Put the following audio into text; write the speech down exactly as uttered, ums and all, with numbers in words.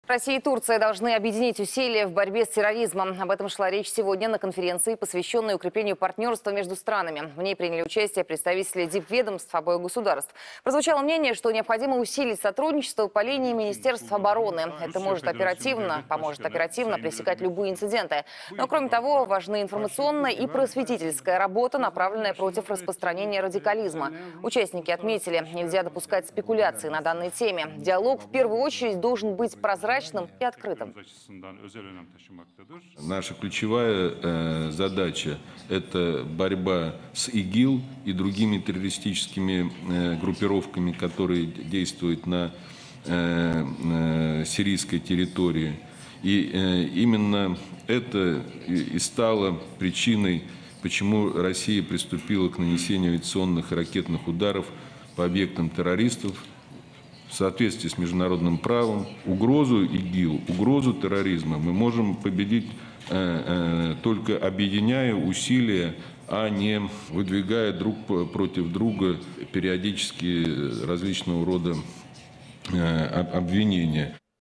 Россия и Турция должны объединить усилия в борьбе с терроризмом. Об этом шла речь сегодня на конференции, посвященной укреплению партнерства между странами. В ней приняли участие представители дипведомств обоих государств. Прозвучало мнение, что необходимо усилить сотрудничество по линии Министерства обороны. Это может оперативно, поможет оперативно пресекать любые инциденты. Но, кроме того, важны информационная и просветительская работа, направленная против распространения радикализма. Участники отметили, нельзя допускать спекуляции на данной теме. Диалог в первую очередь должен быть прозрачным и открытым. Наша ключевая э, задача – это борьба с ИГИЛ и другими террористическими э, группировками, которые действуют на э, э, сирийской территории. И э, именно это и стало причиной, почему Россия приступила к нанесению авиационных и ракетных ударов по объектам террористов в соответствии с международным правом. Угрозу ИГИЛ, угрозу терроризма мы можем победить э, э, только объединяя усилия, а не выдвигая друг против друга периодически различного рода э, обвинения.